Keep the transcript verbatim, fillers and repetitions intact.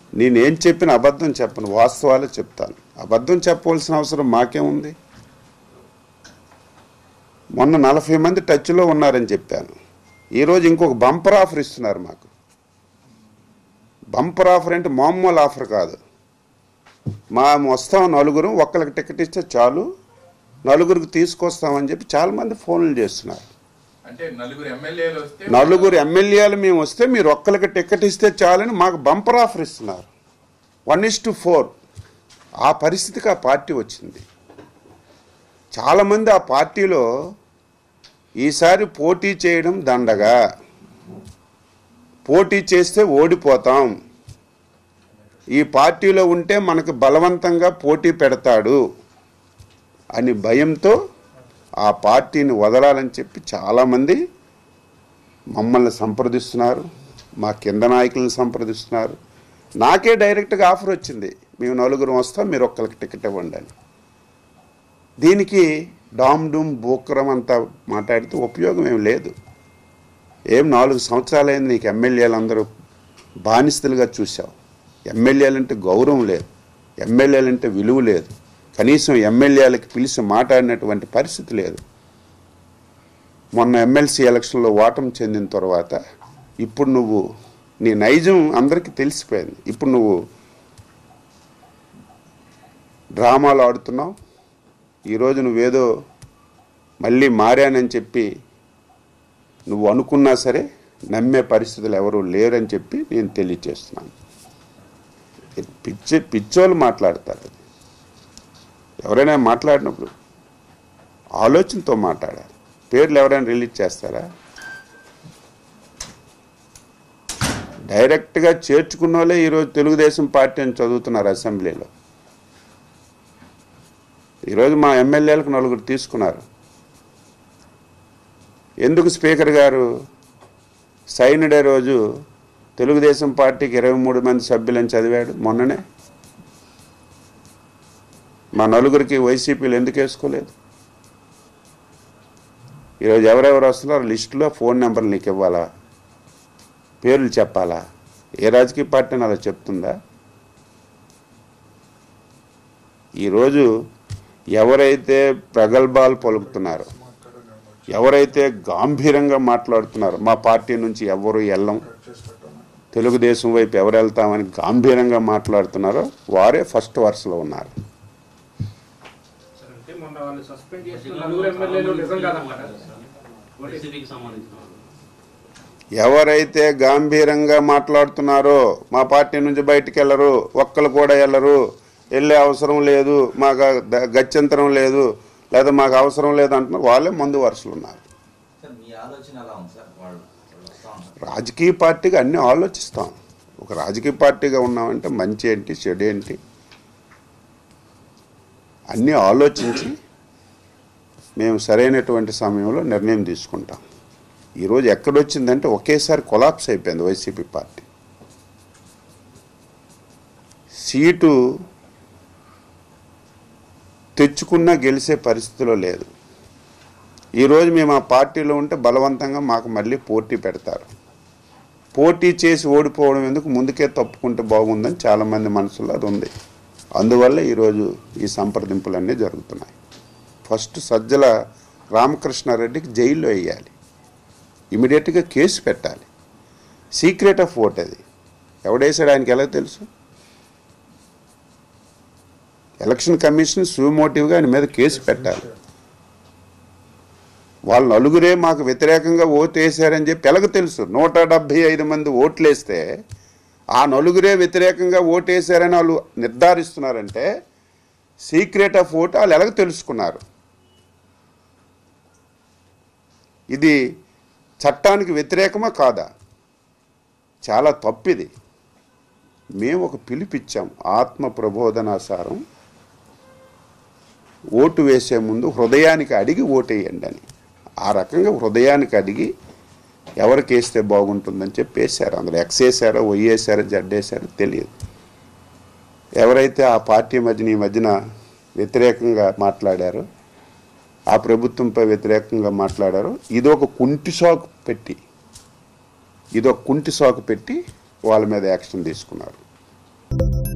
నేనేం చెప్పిన అబద్ధం చెప్పను, వాస్తవాలు చెప్తాను. అబద్ధం చెప్పవలసిన అవసరం మాకేముంది? మొన్న నలభై మంది టచ్లో ఉన్నారని చెప్పాను. ఈరోజు ఇంకొక బంపర్ ఆఫర్ ఇస్తున్నారు మాకు. బంపర్ ఆఫర్ అంటే మామూలు ఆఫర్ కాదు. మా వస్తాం నలుగురు, ఒక్కరికి టికెట్ ఇస్తే చాలు, నలుగురికి తీసుకొస్తామని చెప్పి చాలామంది ఫోన్లు చేస్తున్నారు. నలుగురు ఎమ్మెల్యేలు మేము వస్తే మీరు ఒక్కరికి టికెట్ ఇస్తే చాలని మాకు బంపర్ ఆఫర్ ఇస్తున్నారు. వన్ ఇస్ టు ఫోర్ ఆ పరిస్థితికి ఆ పార్టీ వచ్చింది. చాలామంది ఆ పార్టీలో ఈసారి పోటీ చేయడం దండగా, పోటీ చేస్తే ఓడిపోతాం, ఈ పార్టీలో ఉంటే మనకు బలవంతంగా పోటీ పెడతాడు అని భయంతో ఆ పార్టీని వదలాలని చెప్పి చాలామంది మమ్మల్ని సంప్రదిస్తున్నారు, మా కింద నాయకులను సంప్రదిస్తున్నారు. నాకే డైరెక్ట్గా ఆఫర్ వచ్చింది, మేము నలుగురు వస్తాం, మీరు ఒక్కరికి టికెట్ ఇవ్వండి అని. దీనికి డామ్ డూమ్ బోక్రం అంతా మాట్లాడితే ఉపయోగం ఏం లేదు. ఏం నాలుగు సంవత్సరాలైంది నీకు ఎమ్మెల్యేలందరూ బానిసలుగా చూసావు. ఎమ్మెల్యేలంటే గౌరవం లేదు, ఎమ్మెల్యేలంటే విలువ లేదు, కనీసం ఎమ్మెల్యేలకి పిలిచి మాట్లాడినటువంటి పరిస్థితి లేదు. మొన్న ఎమ్మెల్సీ ఎలక్షన్లో ఓటమి చెందిన తర్వాత ఇప్పుడు నువ్వు నీ నైజం అందరికీ తెలిసిపోయింది. ఇప్పుడు నువ్వు డ్రామాలు ఆడుతున్నావు. ఈరోజు నువ్వేదో మళ్ళీ మారానని చెప్పి నువ్వు అనుకున్నా సరే నమ్మే పరిస్థితులు ఎవరూ లేరని చెప్పి నేను తెలియచేస్తున్నాను. పిచ్చి పిచ్చోళ్ళు మాట్లాడతారు. ఎవరైనా మాట్లాడినప్పుడు ఆలోచనతో మాట్లాడాలి. పేర్లు ఎవరైనా రిలీజ్ చేస్తారా? డైరెక్ట్గా చేర్చుకున్న వాళ్ళే ఈరోజు తెలుగుదేశం పార్టీ అని చదువుతున్నారు అసెంబ్లీలో. ఈరోజు మా ఎమ్మెల్యేలకు నలుగురు తీసుకున్నారు. ఎందుకు స్పీకర్ గారు సైన్ డే రోజు తెలుగుదేశం పార్టీకి ఇరవై మూడు మంది సభ్యులని చదివాడు మొన్ననే? మా నలుగురికి వైసీపీలు ఎందుకు వేసుకోలేదు? ఈరోజు ఎవరెవరు వస్తున్నారో లిస్టులో ఫోన్ నెంబర్లు నీకు ఇవ్వాలా, పేర్లు చెప్పాలా? ఏ రాజకీయ పార్టీని అలా చెప్తుందా? ఈరోజు ఎవరైతే ప్రగల్భాలు పలుకుతున్నారో, ఎవరైతే గాంభీర్యంగా మాట్లాడుతున్నారో, మా పార్టీ నుంచి ఎవరు వెళ్ళం, తెలుగుదేశం వైపు ఎవరు వెళ్తామని గాంభీర్యంగా మాట్లాడుతున్నారో వారే ఫస్ట్ వరుసలో ఉన్నారు. ఎవరైతే గాంభీర్యంగా మాట్లాడుతున్నారో మా పార్టీ నుంచి బయటికి వెళ్ళరు, ఒక్కరు కూడా వెళ్ళరు, వెళ్ళే అవసరం లేదు, మాకు గత్యంతరం లేదు, లేదా మాకు అవసరం లేదు అంటున్నారు, వాళ్ళే ముందు వరుసలు ఉన్నారు. రాజకీయ పార్టీగా అన్నీ ఆలోచిస్తాం. ఒక రాజకీయ పార్టీగా ఉన్నామంటే మంచి ఏంటి చెడు ఏంటి అన్నీ ఆలోచించి మేము సరైనటువంటి సమయంలో నిర్ణయం తీసుకుంటాం. ఈరోజు ఎక్కడొచ్చిందంటే ఒకేసారి కొలాప్స్ అయిపోయింది వైసీపీ పార్టీ. సీటు తెచ్చుకున్నా గెలిచే పరిస్థితిలో లేదు. ఈరోజు మేము ఆ పార్టీలో ఉంటే బలవంతంగా మాకు మళ్ళీ పోటీ పెడతారు. పోటీ చేసి ఓడిపోవడం ఎందుకు, ముందుకే తప్పుకుంటే బాగుందని చాలామంది మనసులో అది ఉంది. అందువల్ల ఈరోజు ఈ సంప్రదింపులన్నీ జరుగుతున్నాయి. ఫస్ట్ సజ్జల రామకృష్ణ రెడ్డికి జైల్లో వేయాలి, ఇమీడియట్గా కేసు పెట్టాలి. సీక్రెట్ ఆఫ్ ఓట్ అది ఎవడేసాడు ఆయనకి ఎలా తెలుసు? ఎలక్షన్ కమిషన్ సుమోటివ్గా ఆయన మీద కేసు పెట్టాలి. వాళ్ళు నలుగురే మాకు వ్యతిరేకంగా ఓటు వేసారని చెప్పి ఎలాగ తెలుసు? నూట డెబ్భై ఐదు మంది ఓట్లు వేస్తే ఆ నలుగురే వ్యతిరేకంగా ఓటు వేసారని వాళ్ళు నిర్ధారిస్తున్నారంటే సీక్రెట్ ఆఫ్ ఓట్ వాళ్ళు ఎలాగ తెలుసుకున్నారు? ఇది చట్టానికి వ్యతిరేకమా కాదా? చాలా తప్పిది. మేము ఒక పిలిపిచ్చాం, ఆత్మ ప్రబోధనాసారం ఓటు వేసే ముందు హృదయానికి అడిగి ఓటేయండి అని. ఆ రకంగా హృదయానికి అడిగి ఎవరికి వేస్తే బాగుంటుందని చెప్పి వేశారు. అందులో ఎక్స్ వేసారో వై వేసారో జడ్ వేసారో తెలియదు. ఎవరైతే ఆ పార్టీ మధ్యన ఈ మధ్యన వ్యతిరేకంగా మాట్లాడారో, ఆ ప్రభుత్వంపై వ్యతిరేకంగా మాట్లాడారో, ఇదొక కుంటి సాకు పెట్టి ఇదొక కుంటి సాకు పెట్టి వాళ్ళ మీద యాక్షన్ తీసుకున్నారు. Thank you.